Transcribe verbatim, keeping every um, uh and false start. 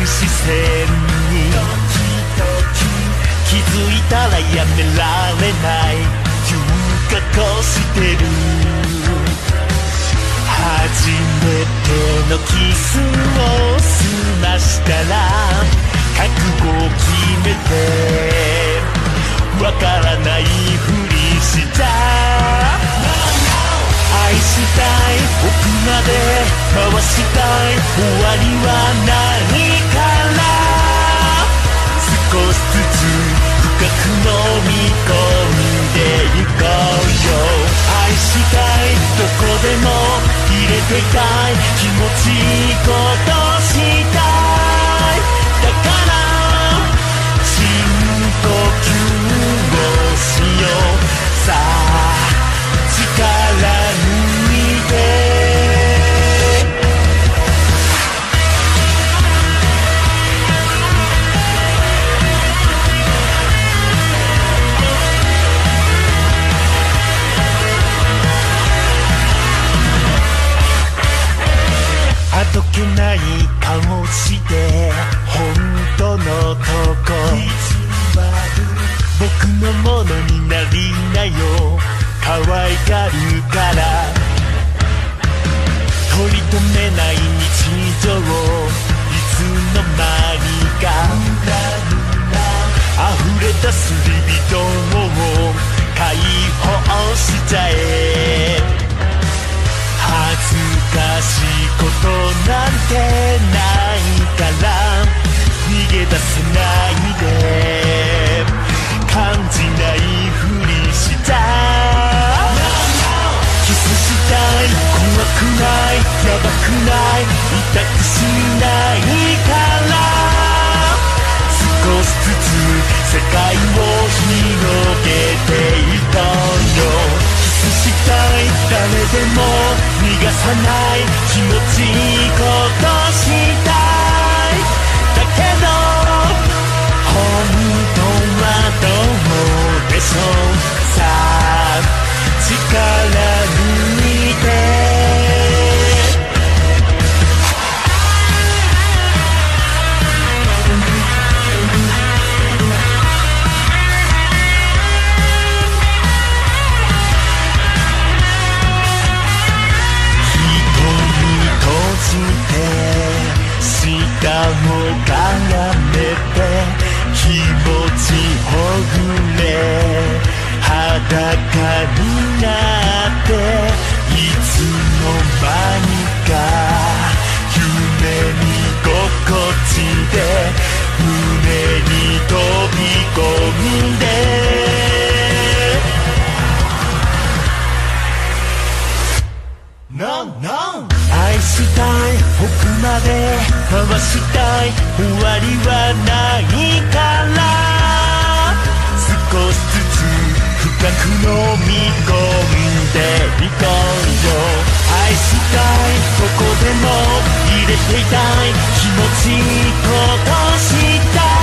視線に気づいたらやめられない嗅覚してる。初めてのキスを済ましたら覚悟を決めてわからないふりした。愛したい奥まで回したい終わりはないから少しずつ深く飲み込んでいこうよ。愛したいどこでも入れていたい気持ちいいことしたい。だから深呼吸をしよう。さあ力抜いてあどけない顔して本当のとこ僕のものになりなよ。可愛がるから取り留めない日常をいつの間にか溢れ出すリビドーを解放しちゃえ。恥ずかしいことなんてないから逃げ出せないで感じないふりしたキスしたい怖くないやばくない痛くしないから少しずつ世界を広げていこうよ。キスしたい誰でも逃がさない気持ちいいことしたい。だけど本当はどうでしょう。さあ力抜いて下をかがめて気持ちほぐれ裸になっていつの間にか夢に心地で胸に飛び込んでNo, no 愛したい奥まで回したい終わりはないから少しずつ深く飲み込んでいこうよ。愛したいどこでも入れていたい気持ちいいことしたい。